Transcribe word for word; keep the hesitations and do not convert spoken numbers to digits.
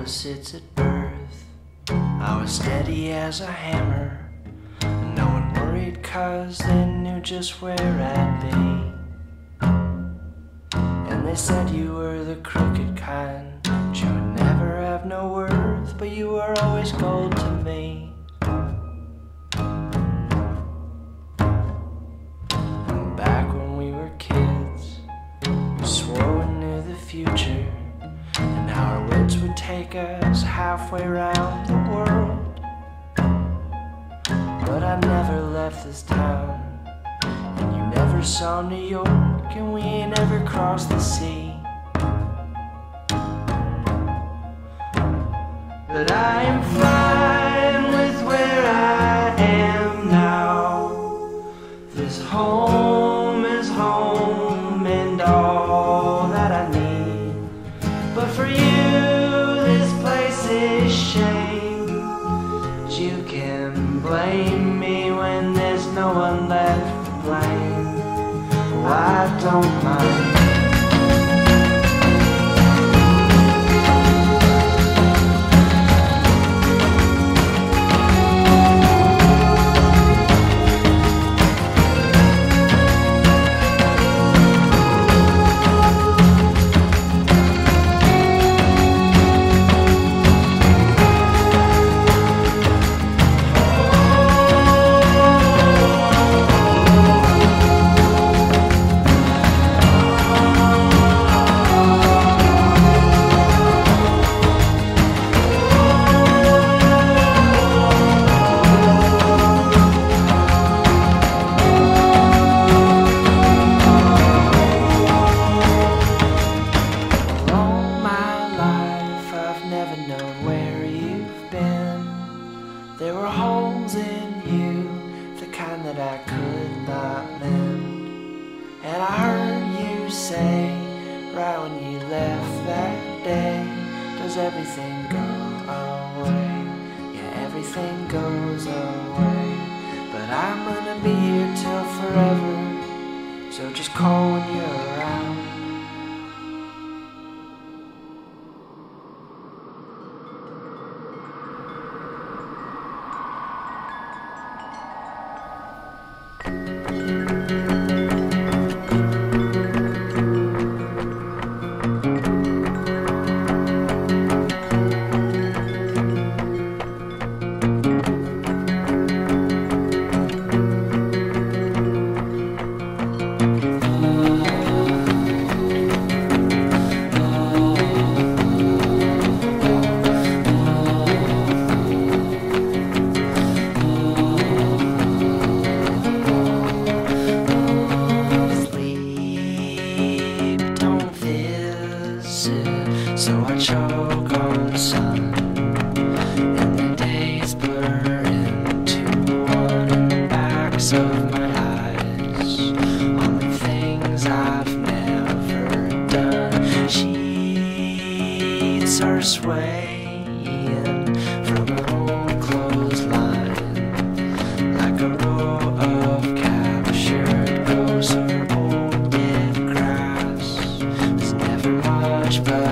opposites at birth. I was steady as a hammer, no one worried cause they knew just where I'd be. And they said you were the crooked kind, that you would never have no worth, but you were always gold to me. And back when we were kids, we swore we knew the future, and our words would take us halfway around the world. But I never left this town, and you never saw New York, and we ain't ever crossed the sea. But I am fine with where I am now. This home is home and all that I need. But for you, this place is shame. But you can blame me when there's no one left to blame. Well, I don't mind. There were holes in you, the kind that I could not mend. And I heard you say, right when you left that day, does everything go away? Yeah, everything goes away. But I'm gonna be here till forever, so just call when you're around. So I choke on sun, and the days blur into one in the backs of my eyes, on the things I've never done. Sheets are swaying from an old clothesline, like a row of captured ghosts or old dead grass. There's never much but